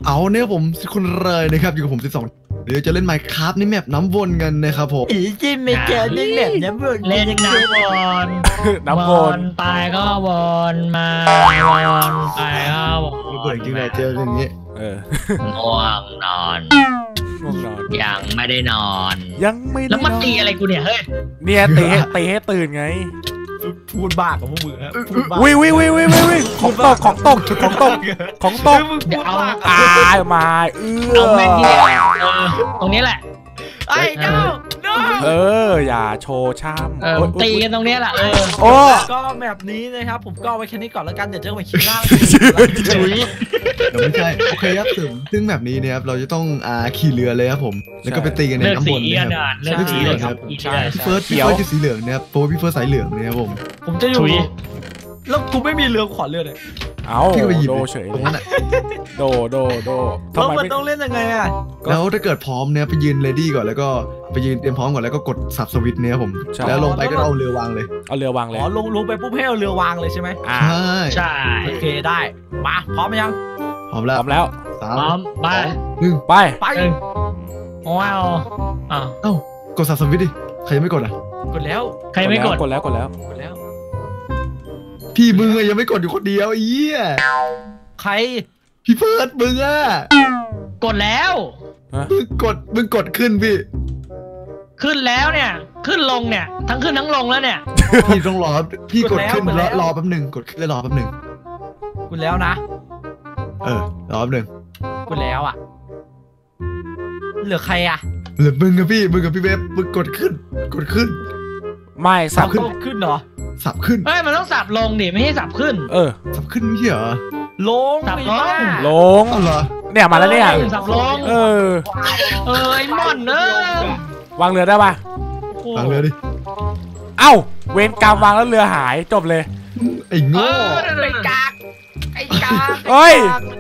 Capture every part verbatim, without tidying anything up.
เอาเนี่ยผมคุณเลยนะครับอยู่กับผมสิบสองเดี๋ยวจะเล่น Minecraft ในแมปน้ำวนกันนะครับผมอีจิ้มไม่เจอเล่นแบบน้ำวนเล่นน้ำวนน้ำวนตายก็วนมาวนตายก็วนระเบิดจริงเลยเจออย่างนี้เออง่วงนอนง่วงนอนยังไม่ได้นอนยังไม่ได้แล้วมาตีอะไรกูเนี่ยเฮ้ยเนี่ยตีให้ตีให้ตื่นไงพูดบ้ากับพวกมึงครับวิววิววิววิววิวของตกของตกของตกของตกเดี๋ยวเอาตายมาเอื้อเอาแม่งที่ตรงนี้แหละไอ้เจ้าเอออย่าโชว์ช่ำตีกันตรงนี้แหละเออโอ้ก็แบบนี้นะครับผมก็ไว้แค่นี้ก่อนแล้วกันเดี๋ยวเจอกันใหม่คลิปหน้าเดี๋ยวไม่ใช่โอเคครับถึงซึ่งแบบนี้เนี่ยครับเราจะต้องอ่าขี่เรือเลยครับผมแล้วก็ไปตีกันในน้ำวนนะครับเลือกสีเหลืองครับพี่เฟิร์สพี่เฟิร์สจะสีเหลืองนะครับโปรพี่เฟิร์สสายเหลืองนะครับผมผมจะอยู่แล้วกูไม่มีเรือขอเรือเลยเอาโดเฉยตรงนั้นอ่ะโดโดโดทำไมมันต้องเล่นยังไงอ่ะแล้วถ้าเกิดพร้อมเนี่ยไปยืนเลดี้ก่อนแล้วก็ไปยืนเตรียมพร้อมก่อนแล้วก็กดสับสวิตช์เนี่ยผมแล้วลงไปก็เอาเรือวางเลยเอาเรือวางเลยอ๋อลงลงไปปุ๊บให้เอาเรือวางเลยใช่ไหมใช่ใช่โอเคได้มาพร้อมยังพร้อมแล้วพร้อมแล้วสามพร้อมไปหนึ่งไปไปว้าวอ้าวเอ้ากดสับสวิตช์ดิใครยังไม่กดอ่ะกดแล้วใครไม่กดกดแล้วกดแล้วกดแล้วพี่มึงยังไม่กดอยู่คนเดียวอีอ่ะใครพี่เฟิร์สมึงอ่ะกดแล้วมึงกดมึงกดขึ้นพี่ขึ้นแล้วเนี่ยขึ้นลงเนี่ยทั้งขึ้นทั้งลงแล้วเนี่ยพี่ต้องรอพี่กดขึ้นแล้วรอแป๊บหนึ่งกดขึ้นแล้วรอแป๊บหนึ่งกดแล้วนะเออรอแป๊บหนึ่งกดแล้วอ่ะเหลือใครอ่ะเหลือมึงกับพี่มึงกับพี่เว็บมึงกดขึ้นกดขึ้นไม่สับขึ้นขึ้นเหรอสับขึ้นเฮ้ยมันต้องสับลงดิไม่ให้สับขึ้นเออสับขึ้นไม่ใช่เหรอลงสับลงลงเหรอเนี่ยมาแล้วเนี่ยสับลงเออเออไอ้ม่อนเนอะวางเรือได้ป่ะวางเรือดิเอ้าเวรกรรมวางแล้วเรือหายจบเลยไอ้โง่ไอ้กากไอ้กากเฮ้ย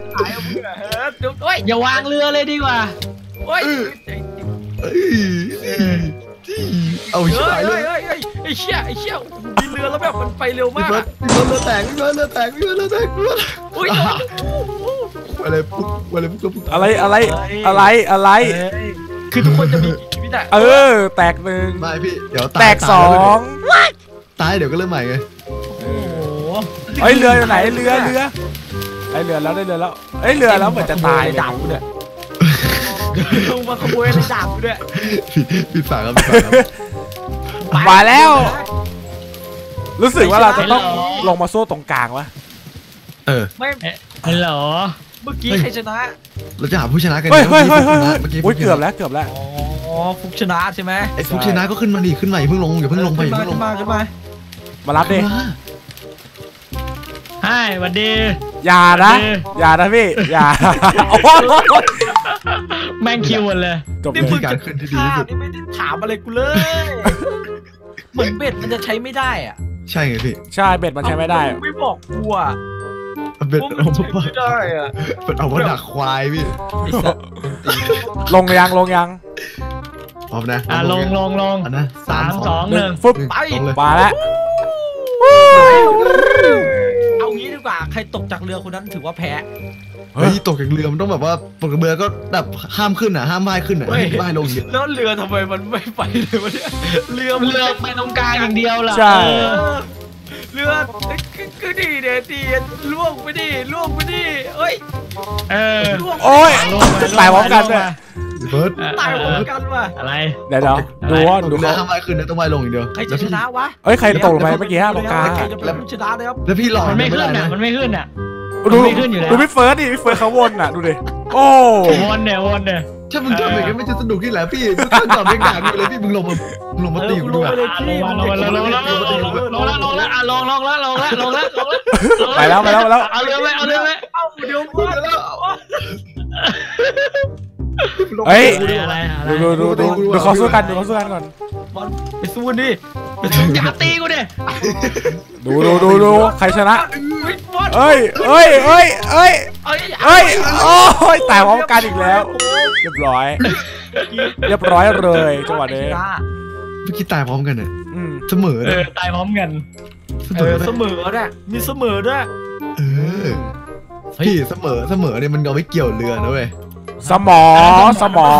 อย่าวางเรือเลยดีกว่าเฮ้ยเอาใช่เลยไอ้เชี่ยไอ้เชี่ยมีเรือแล้วแบบมันไปเร็วมากเรือเรือแตกเรือเรือแตกเรือเรือแตกเรืออุ้ยอะไรปุ๊บอะไรปุ๊บอะไรอะไรอะไรอะไรคือทุกคนจะมีชีวิตเออแตกหนึ่งไม่พี่เดี๋ยวแตกสองตายเดี๋ยวก็เริ่มใหม่ไงโอ้โหเฮ้ยเรือไหนเรือเรือไอเรือแล้วได้เรือแล้วเอ้ยเรือแล้วเหมือนจะตายดาบกูเนี่ยลงมาขโมยในดาบกูเนี่ยปิดฝาครับปิดฝาครับมาแล้วรู้สึกว่าเราจะต้องลงมาโซ่ตรงกลางวะเออไม่ฮัลโหลเมื่อกี้ใครชนะเราจะหาผู้ชนะกันเฮ้ยเฮ้ยเฮ้ยเฮ้ยเกือบแล้วเกือบแล้วอ๋อฟุกชนะใช่ไหมไอ้ฟุกชนะก็ขึ้นมาดิขึ้นมาอย่าเพิ่งลงอย่าเพิ่งลงไปอย่าเพิ่งลงมาขึ้นมามารับดิใช่สวัสดีอย่านะอย่านะพี่อย่าแม่งคิวหมดเลยจบที่การขึ้นที่ดีที่สุดนี่ไม่ได้ถามอะไรกูเลยเหมือนเบ็ดมันจะใช้ไม่ได้อ่ะใช่ไงพี่ใช่เบ็ดมันใช้ไม่ได้ไม่บอกกูอ่ะเบ็ดเอาไม่ได้อ่ะเบ็ดเอามาดักควายพี่ลงยังลงยังพร้อมนะอ่ะลงลงลงนะสามสองหนึ่งฟึบไปมาแล้วเอางี้ดีกว่าใครตกจากเรือคนนั้นถือว่าแพ้เฮ้ยตกจากเรือมันต้องแบบว่าตกจากเรือก็แบบห้ามขึ้นอ่ะห้ามว่ายขึ้นอ่ะว่ายลงเยอะแล้วเรือทำไมมันไม่ไปเลยวะเนี่ยเรือเรือไปตรงกลางอย่างเดียวล่ะใช่เรือคือดีเดตีล่วงไปดิล่วงไปดิเอ้ยเออโอ้ยตายพร้อมกันเลยเบิร์ดตายพร้อมกันว่ะอะไรเดี๋ยวดูว่าดูเขาห้ามว่ายขึ้นนะต้องว่ายลงอย่างเดียวใครจะชนะวะเอ้ยใครตกลงไปเมื่อกี้ฮะตรงกลางใครจะเป็นชนะนะครับแล้วพี่หลอกมันไม่ขึ้นอ่ะมันไม่ขึ้นอ่ะดูดูพี่เฟิร์สดิพี่เฟิร์สเขาวนอ่ะดูดิโอ้วนเนี่ยวนเนี่ยถ้ามึงทำอย่างนี้ไม่จะสนุกที่ไหนพี่มึงข้ามจอดไม่กลางเลยพี่มึงลงมาลงมาตีกูด้วยลงมาลงมาลงมาลงมาลงแล้วลงแล้วอ่ะลงลงแล้วลงแล้วลงแล้วลงแล้วไปแล้วไปแล้วไปแล้วเอาเรือไปเอาเรือไปเอาเดี๋ยวพูดแล้วเฮ้ยดูดูดูดูดูเขาสู้กันดูเขาสู้กันก่อนไปสู้ดิอย่าตีกูดิดูดูดูดูใครชนะเอ้ยเอ้ยเอ้ยเอ้ยเอ้ยโอ้ยแต่พร้อมกันอีกแล้วเรียบร้อยเรียบร้อยเลยจังหวะนี้เมื่อกี้ตายพร้อมกันเนี่ยเสมอเลยตายพร้อมกันเออเสมอเนี่ยมีเสมอด้วยเออพี่เสมอเสมอเนี่ยมันเอาไว้เกี่ยวเรือนะเว้ยสมอสมอ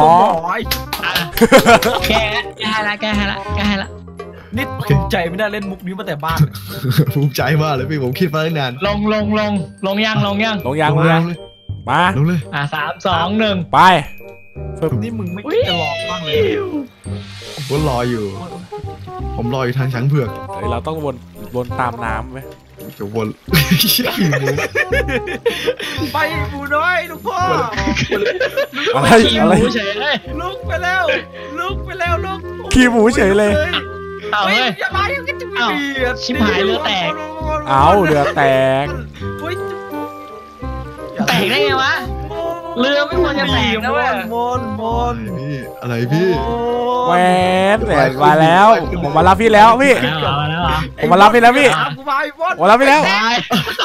แกแกให้ละแกให้ละแกให้ละนี่ภูมิใจไม่ได้เล่นมุกนี้มาแต่บ้านภูมิใจมากเลยพี่ผมคิดมาตั้งนานลงลงลงลงยังลงยังลงยางลงยางเลยมาลงเลยอ่ะสามสองหนึ่งไปนี่มึงไม่คิดจะหลอกบ้างเลยผมก็รออยู่ ผมรออยู่ทางช้างเผือกเฮ้ยเราต้องวนวนตามน้ำไหมจะวนขี่หมูไปหมูน้อยลูกพ่ออะไรขี่อะไรหมูเฉยเลยลุกไปแล้วลุกไปแล้วลุกขี่หมูเฉยเลยเอาเฮ้เฮ้ยยอย่ามาอย่างนี้จะไม่ดีชิบหายเรือแตกเอาเรือแตกแตกได้ไงวะ เรือไม่ควรจะแตกนะเว้ยมนมนพี่อะไรพี่แหวนแหวนมาแล้ว ผมมารับพี่แล้วพี่เอามาแล้วเหรอผมมารับพี่แล้วพี่กูมาไอ้บอลผมมารับพี่แล้วตาย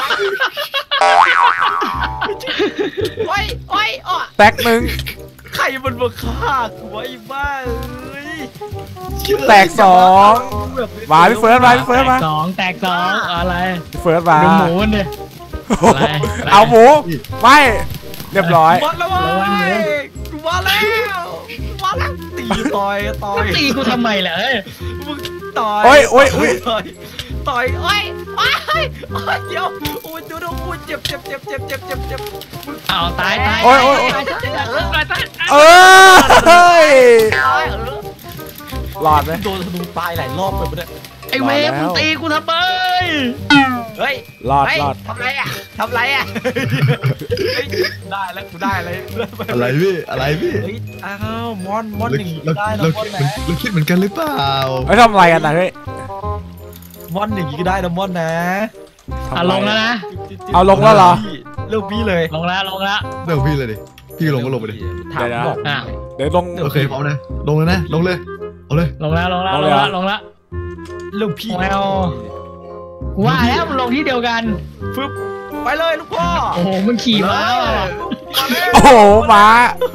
โอ้ยโอ้ยอ่ะแตกหนึ่งใครมันมาฆ่ากูไอ้บ้าเอ้ยแตกสองมาพี่เฟิร์สมาพี่เฟิร์สมาสองแตกสองอะไรพี่เฟิร์สมาดูหมูมันดิ อะไรเอาหมูไม่เรียบร้อยบอลแล้วเว้ยกูมาแล้วกูมาแล้วตีต่อยต่อยตีกูทำไมล่ะเฮ้ยมึงต่อยโอ้ยโอ้ยโอ้ยต่อยต่อยโอ้ยโอ้ยโอ้ยเดี๋ยวโอ้ยดูดูโอ้ยเจ็บเจ็บเจ็บเจ็บเจ็บเจ็บเจ็บเอาตายตายโอ้ยโอ้ยโอ้ยตายตายตายตายเออเฮ้ยตายเออหลอดไหมโดนธนูตายหลายรอบเลยปะเนี่ยไอ้เวฟมึงตีกูทำไมเฮ้ยหลอดเฮ้ยหลอดทำไรอ่ะทำไรอ่ะเฮ้ยได้แล้วกูได้เลยอะไรพี่อะไรพี่เฮ้ยอ้าวมอนมอนเราอย่างงี้เราได้นะเรามอนคิดนะเราคิดเหมือนกันหรือเปล่าไอ้ยทำอะไรกันนะเฮ้ยมอนอย่างงี้ก็ได้นะมอนนะอ่ะลงแล้วนะเอาลงแล้วเหรอเลิกพี่เลยลงแล้วลงแล้วเรื่องพี่เลยดิพี่ลงก็ลงไปดิถามบอกอ่ะเดี๋ยวลงโอเคพร้อมนะลงเลยนะลงเลยเอาเลยลงแล้วลงแล้วลลงงเลยแล้เหรอวลงแล้วเรื่องพี่แมวกูว่าแล้วมันลงที่เดียวกันฟึบไปเลยลูกพ่อโอ้โหมันขี่ม้าว่ะโอ้โหม้า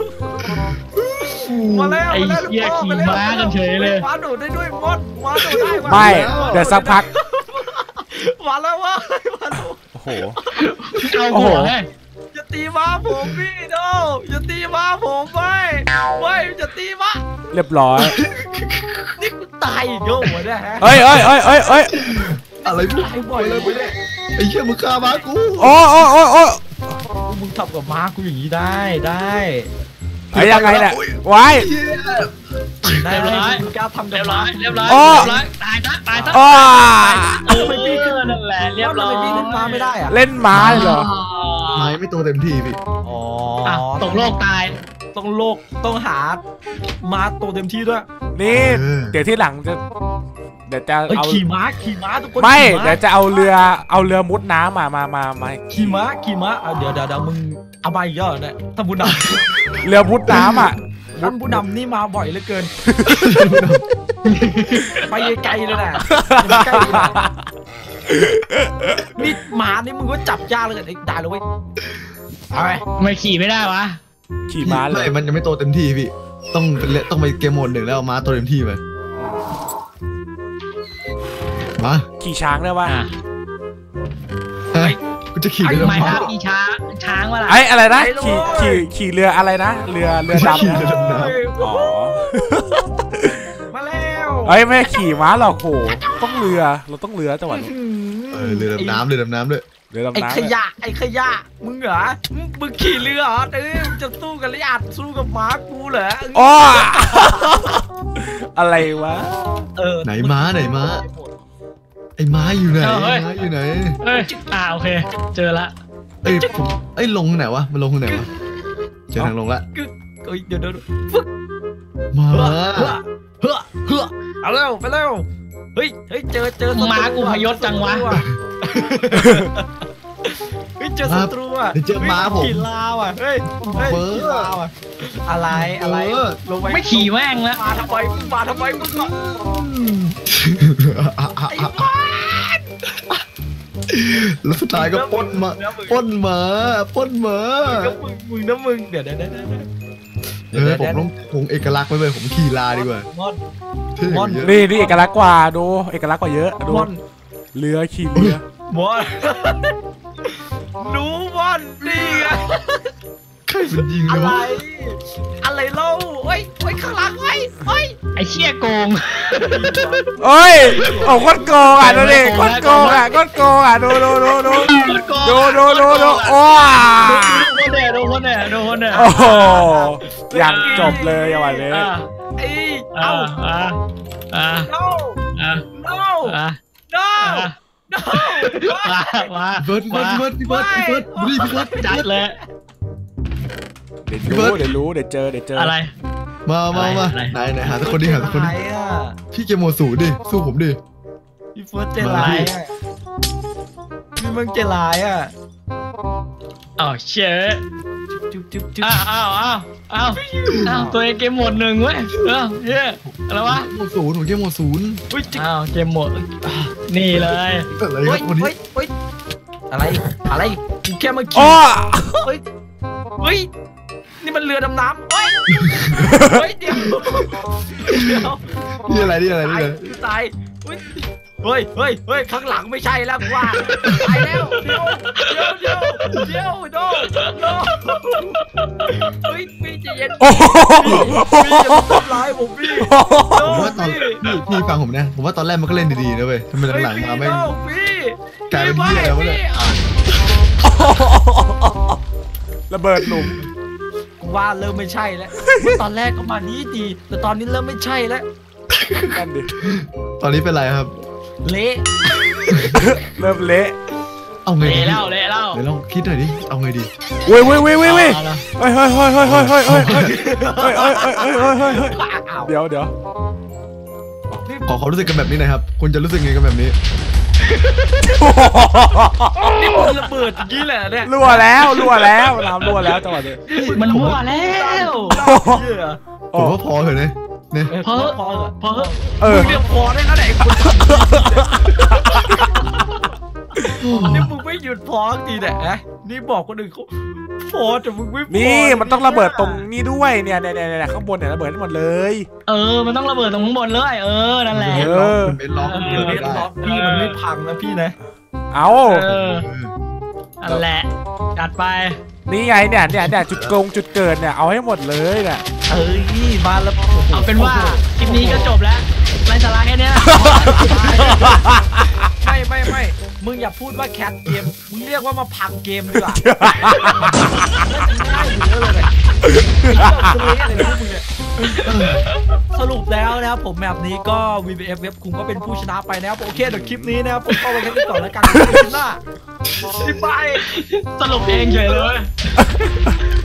มาแล้วไอ้มาแล้วลูกเหี้ยพ่อขี่ม้ากันเฉยเลยม้าโดดได้ด้วยมอนม้าโดดได้ไม่ เดี๋ยวสักพักมาแล้ววะมาแล้วโอ้โหเอาโอ้หัโหวไงอย่าตีม้าผมพี่โดอย่าตีม้าผมไม่ไม่อย่าตีม้าเรียบร้อยนี่กูตายอีกเยอะหัวเนี่ยฮะเอ้ยเอ้ยเอ้ยเอ้ยเอ้ยอะไรพี่ตายบ่อยเลยไปเนี่ยไอ้เชี่ยมึงฆ่าม้ากูโอ้โอ้โอ้โอ้มึงทำกับม้ากูอย่างนี้ได้ได้ไอ้ยังไงเนี่ยไว้ได้เลยมึงกล้าทำกัเรีบยบร้ม้าอยเรียบร้อยโอ้เรียบร้อยตายซะตายซะอ้าเออนั่นแหละเรียบร้อยทำไมพี่ขึ้นม้าไม่ได้อะเล่นม้าเลยเหรอไม้ไม่โตเต็มที่พี่อ๋ออ่ะตกโลกตายต้องโลกต้องหาม้าโตเต็มที่ด้วยนี่ เดี๋ยวที่หลังจะ เดี๋ยวจะเอ้ยเอาขี่ม้าขี่ม้าทุกคนไม่ขี่าเดี๋ยวจะเอาเรือ เอาเรือมุดน้ำมา มา มา มาขี่ม้าขี่ม้าเอาเดี๋ยวเดี๋ยวเดี๋ยวมึงเอาไปอีกแล้วเหรอเนี่ยท่านผู้นเรือมุดน้ำอ่ะำท่านผู้นำนี่มาบ่อยเหลือเกิน ไปไกลๆเลยนะอย่ามาใกล้เลยนะนี่หมานี่มึงก็จับยากเลยไอ้ได้เลยเว้ยเอาไปทำไมขี่ไม่ได้วะขี่ม้าเลไม่ยมันยังไม่โตเต็มที่พี่ ต้องเป็นเลต้องไปเกมโหมดหนึ่งแล้วเอาม้าโตเต็มที่ไปมาขี่ช้างได้ป่ะอ่ะเฮ้ยกูจะขี่เรือไม่คม้ารับมีช้างช้างวะล่ะไอ้อะไรนะ ขี่ ขี่ ขี่เรืออะไรนะ เรือ เรือดำขี่นะเรือดำน้อ๋อมาแล้วเอ้ยไม่ขี่ม้าหรอกโหต้องเรือ เราต้องเรือจังหวะนี้ำเออเรือดำน้ำเรือดำน้ำด้วยเรือไอ้ดำน้ำขยะไอ้ขยะมึงเหรอมึงมึงขี่เรือเหรอเอ้ยมึงจะสู้กันหรืออัดสู้กับม้ากูเหรออ้ออะไรวะเออไหนม้าไหนม้า ไอ้ม้าอยู่ไหนม้าอยู่ไหนเอ้ยอ่าโอเค เจอละเอ้ยผมเอ้ยลงทางไหนวะมันลงทางไหนวะเจอทางลงละกึกเอ้ยเดี๋ยวเดี๋ยวฟึกม้าเฮ้อเฮ้อเฮ้อเอาเร็วไปเร็วเฮ้ยเฮ้ยเจอเจอศัตรูม้ากูพยศจังวะเฮ้ยเจอศัตรูอ่ะเดี๋ยวเจอม้าผมขี่ลาวอ่ะเฮ้ยเฮ้ยเบอร์ขี่ลาวอ่ะอะไรอะไรเออลงไปไม่ขี่แม่งละมาทำไมมึงมาทำไมมึงก็ไอ้บ้าแล้วสุดท้ายก็ปล้นมาปล้นหมาปล้นหมามึงมึงนะมึงเดี๋ยวเดี๋ยวเดี๋ยวเดี๋ยวเออผมต้องคงเอกลักษณ์ไว้เลยผมขี่ลาดีกว่าม่อนเท่กว่าเยอะนี่นี่เอกลักษณ์กว่าดู เอกลักษณ์กว่าเยอะดูม่อนเรือขี่เรือม่อนหนูบอลนี่ไงใครมันยิงอะเลยวะไรอะไรเล่าโอ้ยโอ้ยข้างหลังไว้โอ้ยไอ้เชี่ยโกงเอ้ยโอ้โคตรโกงอ่ะดูดิโคตรโกงอ่ะโคตรโกงอ่ะดูดูดูดูดูดูดูดูโอ้โดนแน่โดนแน่โดนแน่โอ้โหอย่างจบเลยอย่างวันนี้อ่าไอ้อ่าเอ้าอ่าอ่า no อ่า no อ่า no no มามาเบิร์ดเบิร์ดเบิร์ดพี่เบิร์ดพี่เบิร์ดรีบพี่เบิร์ดจัดเลยเดี๋ยวรู้เดี๋ยวรู้เดี๋ยวเจอเดี๋ยวเจออะไรมามามาอะไรไหนไหนหาสักคนดิหาสักคนดิอะไรอ่ะพี่เกมโหมดศูนย์ดิสู้ผมดิพี่เฟิร์สเจร้ายอ่ะพี่มึงเจร้ายอ่ะอ้าวเชี่ยจุ๊บจุ๊บจุ๊บอ้าวอ้าวอ้าวอ้าวอ้าวตัวเองเกมหมดหนึ่งเว้ยเออเฮ้ยอะไรวะโหมดศูนย์ผมเกมโหมดศูนย์อุ้ยจิ๊บอ้าวเกมหมดนี่เลยอะไรคเฮ้รัยบคนนี้เฮ้ยเฮ้ยอะไรอะไรกูแค่มาอ๋ขี่อเฮ้ยเฮ้ยนี่มันเรือดำน้ำเฮ้ยเฮ้ยเดี๋ยวเดี๋ยวนี่อะไรนี่อะไรนี่ตายอะไรตายเฮ้ยเฮ้ยเฮ้ยเฮ้ยข้างหลังไม่ใช่แล้วกูว่าตายแล้วเดี๋ยวเดี๋ยวเดี๋ยวเดี๋ยวโดโดเฮ้ยพี่ใจเย็นโอ้โหพี่อย่าทำร้ายผมพี่โดผมว่าตอนพี่พี่พี่ฟังผมนะผมว่าตอนแรกมันก็เล่นดีๆนะเว้ยทำไมหลังๆมาไม่พี่กลายเป็นเหี้ยแล้ววะเนี่ยระเบิดหลุมว่าเริ่มไม่ใช่แล้วตอนแรกก็มานี้ดีแต่ตอนนี้เริ่มไม่ใช่แล้วนั่นดิตอนนี้เป็นไรครับเละเริ่มเละเอาไงดีเละแล้วเละแล้วเดี๋ยวลองคิดหน่อยดิเอาไงดีเว้ยเว้ยเว้ยเว้ยเว้ยเฮ้ยเฮ้ยเฮ้ยเฮ้ยเฮ้ยเฮ้ยเฮ้ยเฮ้ยเฮ้ยเฮ้ยเฮ้ยเฮ้ยเฮ้ยเฮ้ยเฮ้ยอ้าวเดี๋ยวเดี๋ยวขอความรู้สึกกันแบบนี้หน่อยครับคุณจะรู้สึกไงกันแบบนี้นี่มันระเบิดอย่างนี้แหละเนี่ยรั่วแล้วรั่วแล้วน้ำรั่วแล้วจังหวะนี้มันมั่วแล้วเหี้ยผมว่าพอเถอะเนี่ยเนี่ยพอพอเหรอพอเออมึงเรียกพอได้แล้วแหละไอ้คนนี่มึงไม่หยุดพอสักทีเนี่ยนะนี่บอกคนอื่นเขาพอแต่มึงไม่พอนี่มันต้องระเบิดตรงนี้ด้วยเนี่ยเนี่ยเนี่ยเนี่ยข้างบนเนี่ยระเบิดให้หมดเลยเออมันต้องระเบิดตรงข้างบนเลยเออนั่นแหละเออเป็นล็อกมัเป็น นไม่ล็อกล็อกพี่มันไม่พังนะพี่นะเอาเออนั่นแหละจัดไปนี่ไงเนี่ยเนี่ยเนี่ยจุดโกงจุดเกิดเนี่ยเอาให้หมดเลยเนี่ยเอ้ยมาแล้วเอาเป็นว่าคลิปนี้ก็จบแล้วไร้สาระแค่เนี้ยไม่ไม่ไม่มึงอย่าพูดว่าแคทเกมมึงเรียกว่ามาพังเกมดีกว่าง่ายอยู่เยอะเลยเนี่ยสรุปแล้วนะครับผมแบบนี้ก็ วี บี เอฟ เว็บคุงก็เป็นผู้ชนะไปนะครับโอเคเดี๋ยวคลิปนี้นะครับผมก็ไปแค่นี้ก่อนแล้วกันคลิปหน้าบ๊ายบายสรุปเองเฉยเลย